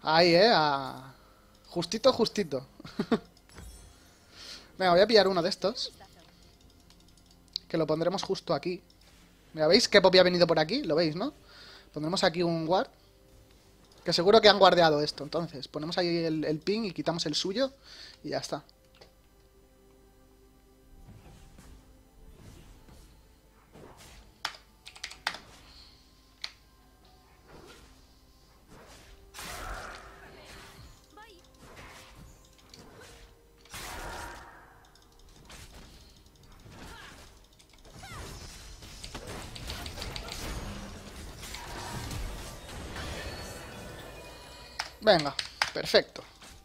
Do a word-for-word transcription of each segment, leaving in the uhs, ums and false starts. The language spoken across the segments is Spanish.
Ahí, eh. A... Justito, justito. Venga, voy a pillar uno de estos. Que lo pondremos justo aquí. Mira, ¿veis que Poppy ha venido por aquí? Lo veis, ¿no? Pondremos aquí un guard. Que seguro que han guardeado esto. Entonces, ponemos ahí el, el ping y quitamos el suyo. Y ya está. Venga, perfecto.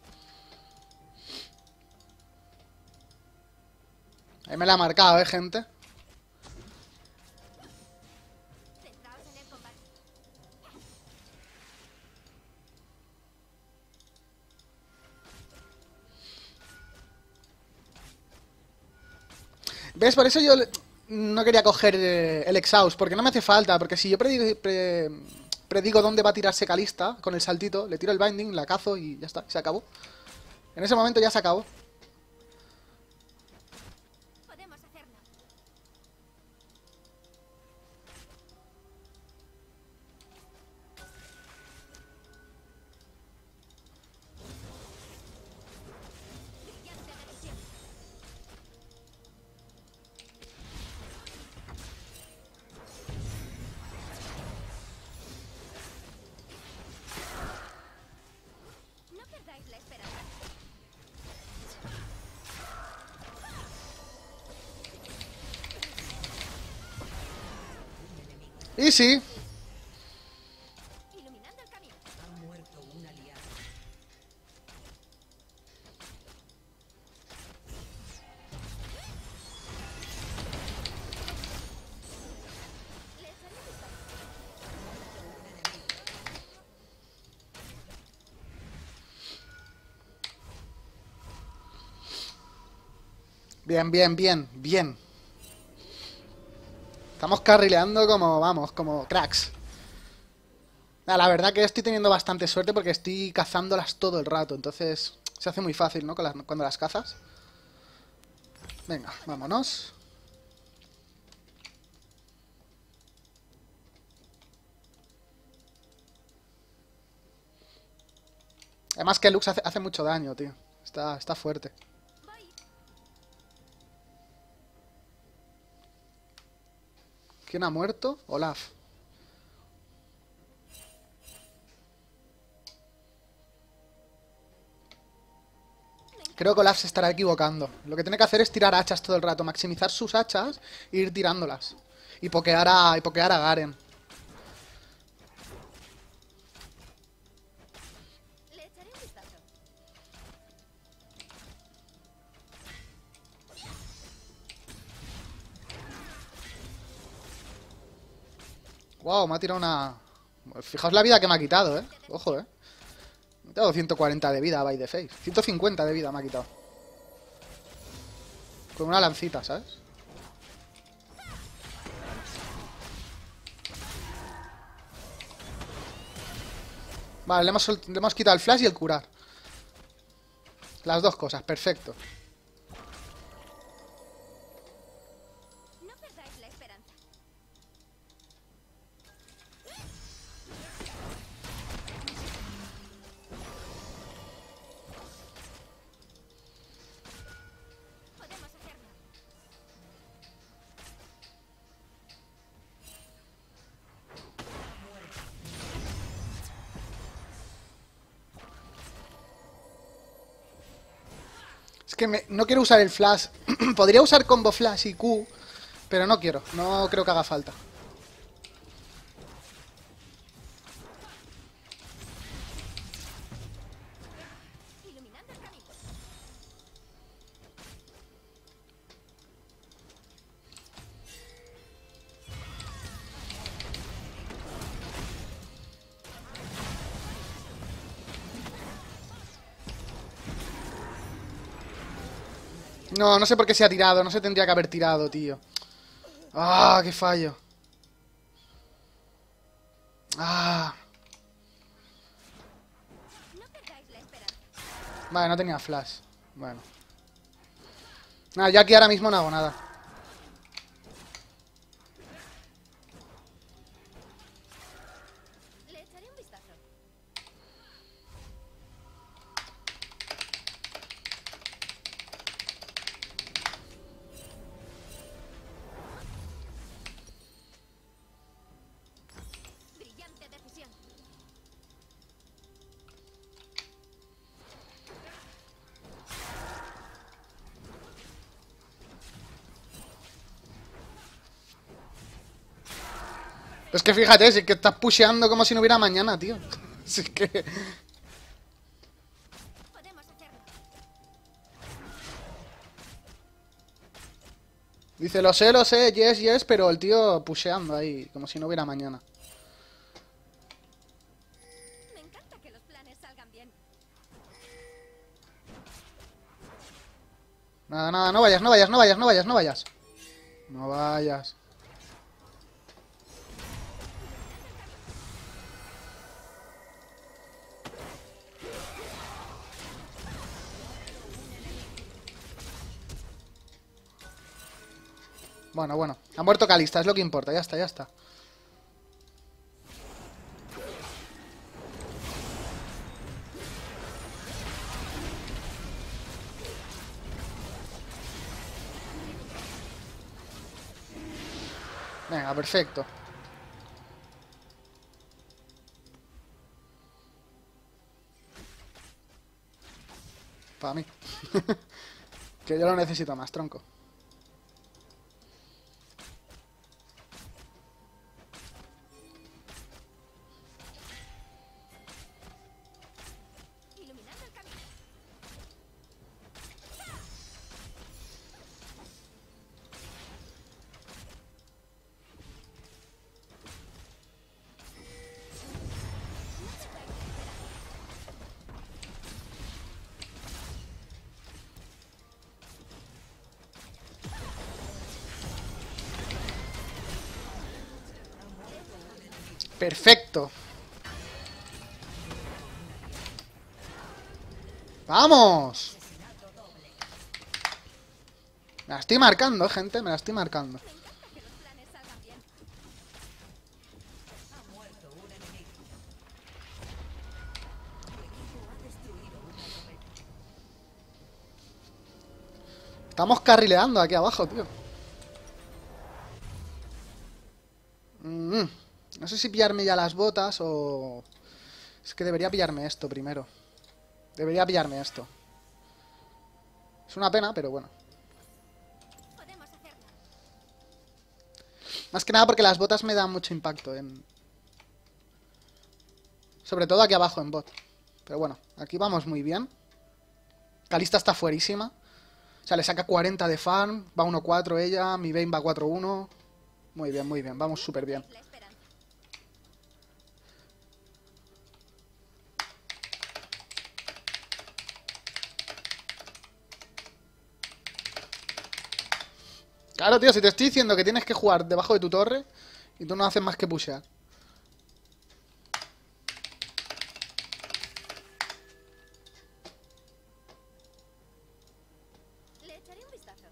Ahí me la ha marcado, ¿eh, gente? ¿Ves? Por eso yo le- no quería coger eh, el Exhaust, porque no me hace falta. Porque si yo predigo, pre- predigo dónde va a tirarse Calista con el saltito, le tiro el binding, la cazo y ya está, se acabó. En ese momento ya se acabó. Podemos hacerlo. Brillante decisión. No perdáis la esperanza. Y sí. Iluminando el camino. Le echaré un vistazo. Bien, bien, bien, bien. Estamos carrileando como, vamos, como cracks. Ah, la verdad que estoy teniendo bastante suerte porque estoy cazándolas todo el rato. Entonces se hace muy fácil, ¿no? Con las- cuando las cazas. Venga, vámonos. Además que Lux hace, hace mucho daño, tío. Está, está fuerte. Voy. ¿Quién ha muerto? Olaf. Me Creo encanta. que Olaf se estará equivocando. Lo que tiene que hacer es tirar hachas todo el rato. Maximizar sus hachas e ir tirándolas. Y pokear a, y pokear a Garen. Le echaré un vistazo. Wow, me ha tirado una... Fijaos la vida que me ha quitado, eh. Ojo, eh. Me ha quitado ciento cuarenta de vida, by the face. ciento cincuenta de vida me ha quitado. Con una lancita, ¿sabes? Vale, le hemos, sol- le hemos quitado el flash y el curar. Las dos cosas, perfecto. No perdáis la esperanza. Podemos hacerlo. Es que me- no quiero usar el flash. Podría usar combo flash y Q, pero no quiero. No creo que haga falta. Iluminando el camino. No, no sé por qué se ha tirado. No se tendría que haber tirado, tío. Ah, qué fallo. Ah. No Vale, no tenía flash. Bueno. Nada, yo aquí ahora mismo no hago nada. Le echaré un vistazo. Brillante decisión. Es que fíjate, si es que estás pusheando como si no hubiera mañana, tío. Si es que... Podemos hacerlo. Dice, lo sé, lo sé, yes, yes, pero el tío pusheando ahí, como si no hubiera mañana. Me encanta que los planes salgan bien. Nada, nada, no vayas, no vayas, no vayas, no vayas, no vayas. No vayas. Bueno, bueno. Ha muerto Kalista, es lo que importa. Ya está, ya está. Venga, perfecto. Para mí. Que yo lo necesito más, tronco. Iluminando el camino. Perfecto. ¡Vamos! Me la estoy marcando, gente, me la estoy marcando. Me encanta que los planes salgan bien. Estamos carrileando aquí abajo, tío. Mm, no sé si pillarme ya las botas o... Es que debería pillarme esto primero. Debería pillarme esto. Es una pena, pero bueno. Podemos hacerlo. Más que nada porque las botas me dan mucho impacto en... Sobre todo aquí abajo en bot. Pero bueno, aquí vamos muy bien. Kalista está fuerísima. O sea, le saca cuarenta de farm. Va uno cuatro ella. Mi Vayne va cuatro uno. Muy bien, muy bien. Vamos súper bien. La esperanza. Claro, tío, si te estoy diciendo que tienes que jugar debajo de tu torre y tú no haces más que pushear. Le echaré un vistazo.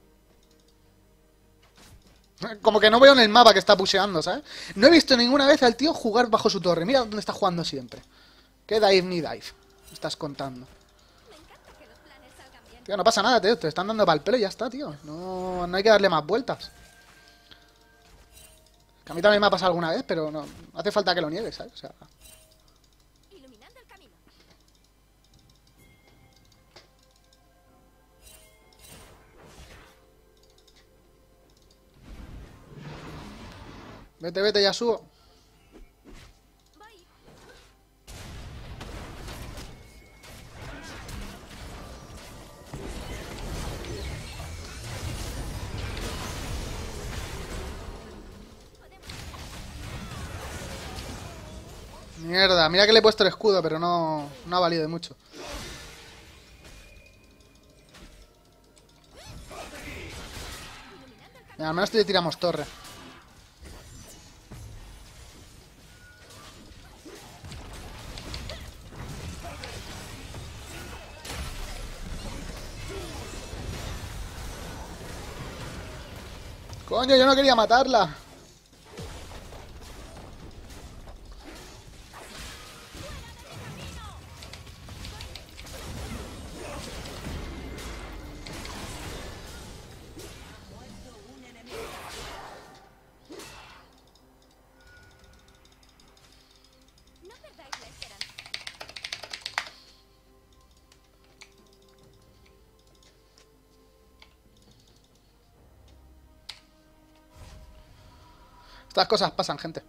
Como que no veo en el mapa que está pusheando, ¿sabes? No he visto ninguna vez al tío jugar bajo su torre. Mira dónde está jugando siempre. ¿Qué dive ni dive? Me estás contando. Me encanta que los planes salgan bien. Tío, no pasa nada, tío. Te están dando para el pelo y ya está, tío. No, no hay que darle más vueltas. Que a mí también me ha pasado alguna vez, pero no, no hace falta que lo niegues, ¿sabes? O sea... Iluminando el camino. Vete, vete, ya subo. Voy. Mierda, mira que le he puesto el escudo, pero no, no ha valido de mucho. Mira, al menos te tiramos torre. Coño, yo no quería matarla. No perdáis la esperanza. Estas cosas pasan, gente.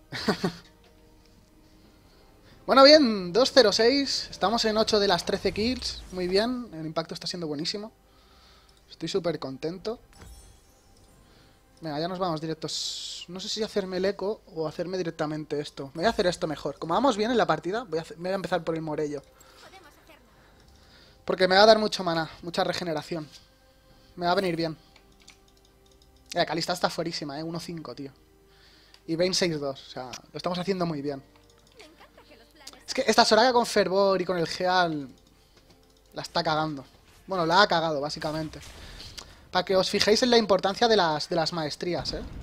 Bueno, bien, dos cero seis. Estamos en ocho de las trece kills. Muy bien, el impacto está siendo buenísimo. Estoy súper contento. Venga, ya nos vamos directos. No sé si hacerme el eco o hacerme directamente esto. Me voy a hacer esto mejor. Como vamos bien en la partida, voy a, hacer- me voy a empezar por el Morello. Podemos hacerlo. Porque me va a dar mucho mana, mucha regeneración. Me va a venir bien. Eh, Kalista está fuerísima, eh. uno cinco, tío. Y Vayne seis dos. O sea, lo estamos haciendo muy bien. Me encanta que los planes Es que esta Soraya con Fervor y con el Geal la está cagando. Bueno, la ha cagado, básicamente. Para que os fijéis en la importancia de las, de las maestrías, ¿eh?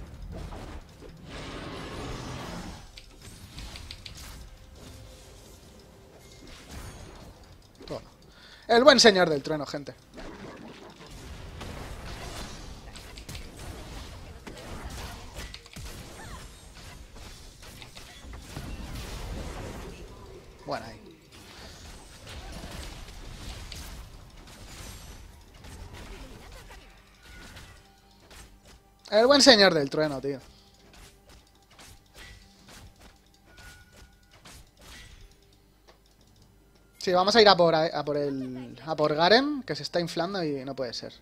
Toma. El buen señor del trueno, gente. Bueno, ahí. El buen señor del trueno, tío. Sí, vamos a ir a por, a por el... a por Garen, que se está inflando y no puede ser.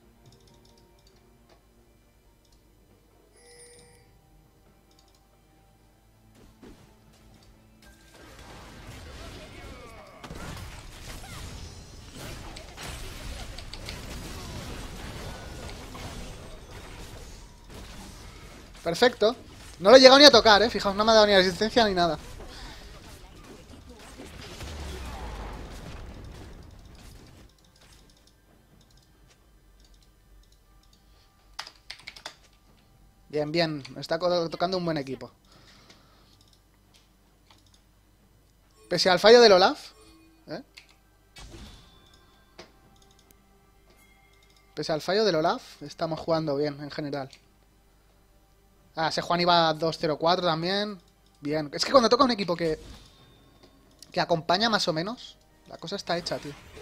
Perfecto. No lo he llegado ni a tocar, eh. Fijaos, no me ha dado ni resistencia ni nada. Bien, bien. Está co- tocando un buen equipo. Pese al fallo del Olaf, ¿eh? Pese al fallo del Olaf, estamos jugando bien en general. Ah, ese Juan iba dos cero cuatro también. Bien. Es que cuando toca un equipo que... que acompaña más o menos, la cosa está hecha, tío.